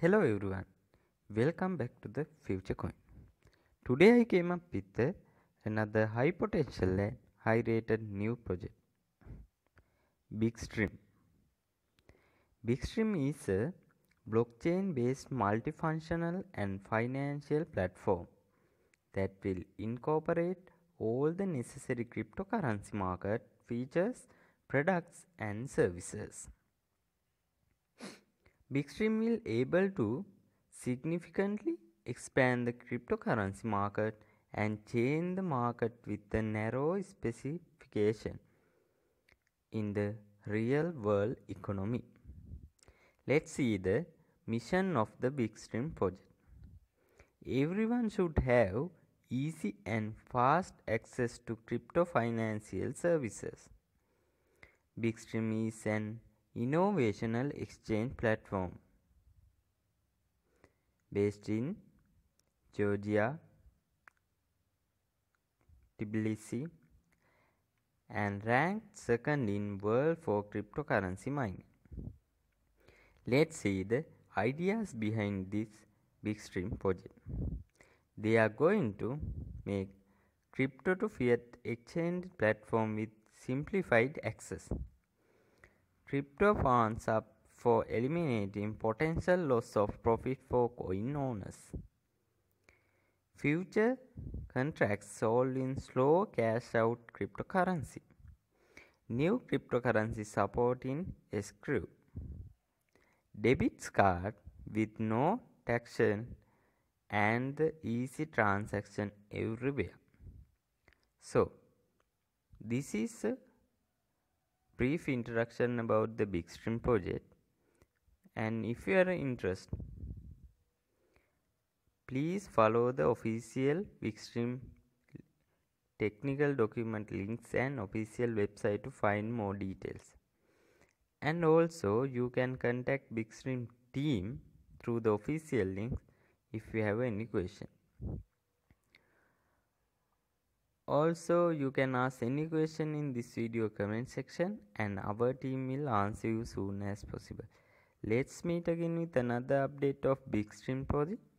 Hello everyone, welcome back to the Future Coin. Today I came up with another high potential and high rated new project, Bigstream. Bigstream is a blockchain based multifunctional and financial platform that will incorporate all the necessary cryptocurrency market features, products and services. Bigstream will able to significantly expand the cryptocurrency market and change the market with a narrow specification in the real world economy. Let's see the mission of the Bigstream project. Everyone should have easy and fast access to crypto financial services. Bigstream is an innovational exchange platform based in Georgia, Tbilisi, and ranked second in world for cryptocurrency mining. Let's see the ideas behind this Bigstream project. They are going to make crypto to fiat exchange platform with simplified access. Crypto funds up for eliminating potential loss of profit for coin owners. Future contracts sold in slow cash out cryptocurrency. New cryptocurrency support in escrow. Debit card with no taxation and the easy transaction everywhere. So, this is a brief introduction about the Bigstream project, and if you are interested, please follow the official Bigstream technical document links and official website to find more details. And also you can contact Bigstream team through the official links if you have any question. Also you can ask any question in this video comment section and our team will answer you soon as possible. Let's meet again with another update of Bigstream project.